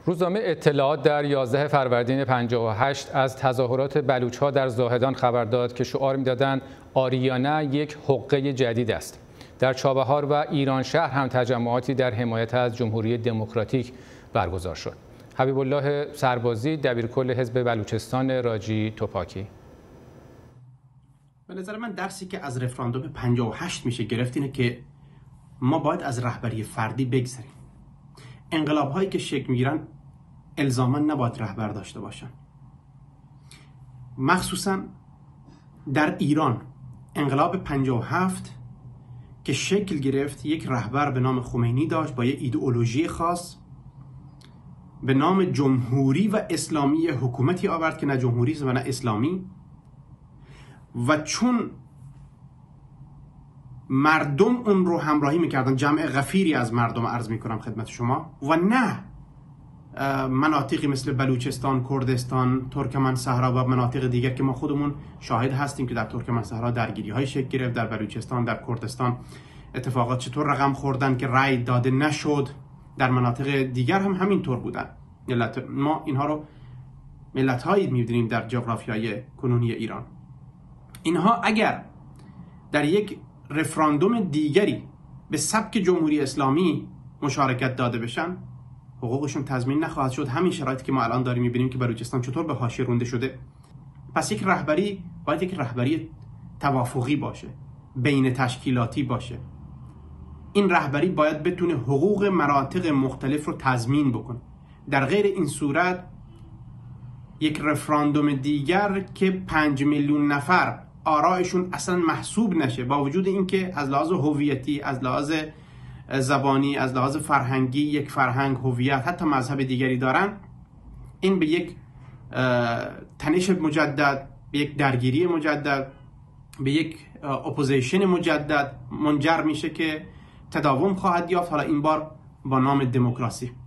روزنامه اطلاعات در 11 فروردین 58 از تظاهرات بلوچ‌ها در زاهدان خبر داد که شعار می‌دادند آریانا یک حقه جدید است. در چابهار و ایران شهر هم تجمعاتی در حمایت از جمهوری دموکراتیک برگزار شد. حبیب الله سربازی، دبیرکل حزب بلوچستان راجی توپاکی: به نظر من درسی که از رفراندوم 58 میشه گرفت اینه که ما باید از رهبری فردی بگذریم. انقلاب هایی که شکل میگیرن الزاما نباید رهبر داشته باشن. مخصوصا در ایران انقلاب 57 که شکل گرفت یک رهبر به نام خمینی داشت با یک ایدئولوژی خاص به نام جمهوری و اسلامی، حکومتی آورد که نه جمهوری و نه اسلامی، و چون مردم اون رو همراهی میکردن، جمع غفیری از مردم عرض میکنم خدمت شما، و نه مناطقی مثل بلوچستان، کردستان، ترکمن صحرا و مناطق دیگر که ما خودمون شاهد هستیم که در ترکمن صحرا درگیری های شکل گرفت، در بلوچستان، در کردستان اتفاقات چطور رقم خوردن که رأی داده نشد، در مناطق دیگر هم همینطور بودن. ما اینها رو ملت هایی می‌بینیم در جغرافیای کنونی ایران. اینها اگر در یک رفراندوم دیگری به سبک جمهوری اسلامی مشارکت داده بشن، حقوقشون تضمین نخواهد شد. همین شرایطی که ما الان داریم می‌بینیم که بلوچستان چطور به حاشیه رونده شده. پس یک رهبری باید یک رهبری توافقی باشه، بین تشکیلاتی باشه. این رهبری باید بتونه حقوق مناطق مختلف رو تضمین بکنه. در غیر این صورت یک رفراندوم دیگر که 5 میلیون نفر آرایشون اصلا محسوب نشه، با وجود اینکه از لحاظ هویتی، از لحاظ زبانی، از لحاظ فرهنگی یک فرهنگ، هویت، حتی مذهب دیگری دارن، این به یک تنش مجدد، به یک درگیری مجدد، به یک اپوزیشن مجدد منجر میشه که تداوم خواهد یافت، حالا این بار با نام دموکراسی.